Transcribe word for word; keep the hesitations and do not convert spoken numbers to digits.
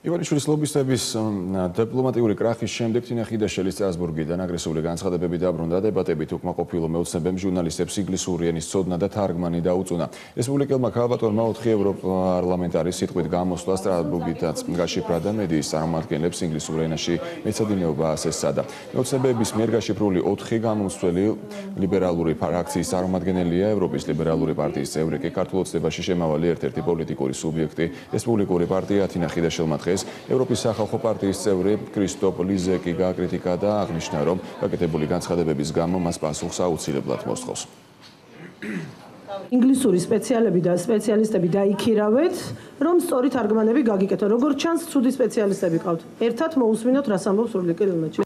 ივანიშვილის ლობისტების დიპლომატიური კრახის შემდეგ თინა ხიდაშელის სტრასბურგიდან აგრესიული განცხადებები დაბრუნდა დებატებით უკმაყოფილო მეოცნებამ ჟურნალისტებს ინგლისური ენის ცოდნა და თარგმანი დაუწუნა. რესპუბლიკელმა ქალბატონმა ოთხი ევროპარლამენტარის სიტყვით გამოსვლა სტრასბურგითაც გაშიფრა და მედიის წარმომადგენლებს ინგლისურ ენაში მეცადინეობა ასესწადა. მეოცნებების მიერ გაშიფრული ოთხი გამომცვლელი ლიბერალური ფრაქციის წარმომადგენელია. ევროპის ლიბერალური პარტიის წევრი კი ქართულ ოცნებაში შემავალი ერთ-ერთი პოლიტიკური სუბიექტი რესპუბლიკური პარტია თინა ხიდაშელმა ევროპის სახალხო პარტიის წევრი კრისტოფ ლიზეკი გააკრიტიკა და აღნიშნა, რომ გაკეთებული განცხადებების გამო მას პასუხს აუცილებლად მოსთხოვს. ინგლისური სპეციალები და სპეციალისტები დაიქირავეთ, რომ სწორი თარგმანები გაგიკეთო. როგორც ჩანს, ცუდი სპეციალისტები ყავთ. ერთად მოусმინოთ, რას ამბობს რესპუბლიკელ ელჩი.